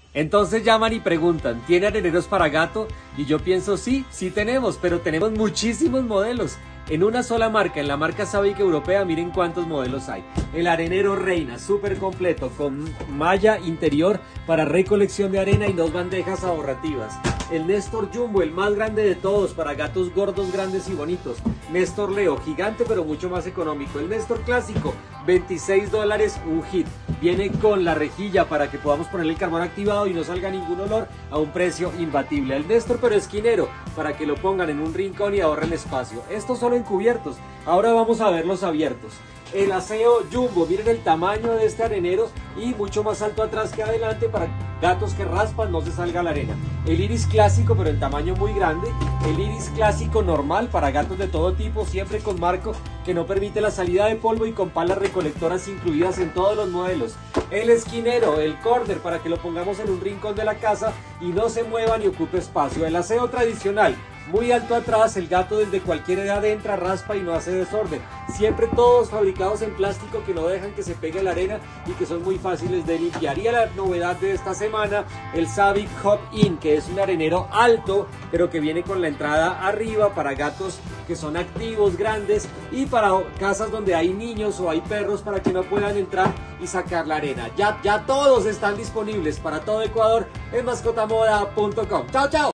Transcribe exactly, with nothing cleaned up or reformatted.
Entonces llaman y preguntan, ¿tiene areneros para gato? Y yo pienso, sí, sí tenemos, pero tenemos muchísimos modelos. En una sola marca, en la marca Sabic Europea, miren cuántos modelos hay. El arenero Reina, súper completo, con malla interior para recolección de arena y dos bandejas ahorrativas. El Néstor Jumbo, el más grande de todos, para gatos gordos, grandes y bonitos. Néstor Leo, gigante pero mucho más económico. El Néstor Clásico, veintiséis dólares, un hit. Viene con la rejilla para que podamos ponerle el carbón activado y no salga ningún olor, a un precio imbatible. El Néstor pero esquinero, para que lo pongan en un rincón y ahorren espacio. Esto solo en cubiertos. Ahora vamos a ver los abiertos. El aseo Jumbo, miren el tamaño de este arenero y mucho más alto atrás que adelante para gatos que raspan, no se salga la arena. El iris clásico pero en tamaño muy grande. El iris clásico normal para gatos de todo tipo, siempre con marco que no permite la salida de polvo y con palas recolectoras incluidas en todos los modelos. El esquinero, el corner, para que lo pongamos en un rincón de la casa y no se mueva ni ocupe espacio. El aseo tradicional, muy alto atrás, el gato desde cualquier edad entra, raspa y no hace desorden. Siempre todos fabricados en plástico que no dejan que se pegue la arena y que son muy fáciles de limpiar. Y a la novedad de esta semana, el Sabic Hop In, que es un arenero alto, pero que viene con la entrada arriba para gatos que son activos, grandes, y para casas donde hay niños o hay perros para que no puedan entrar y sacar la arena. Ya, ya todos están disponibles para todo Ecuador en mascotamoda punto com. ¡Chao, chao!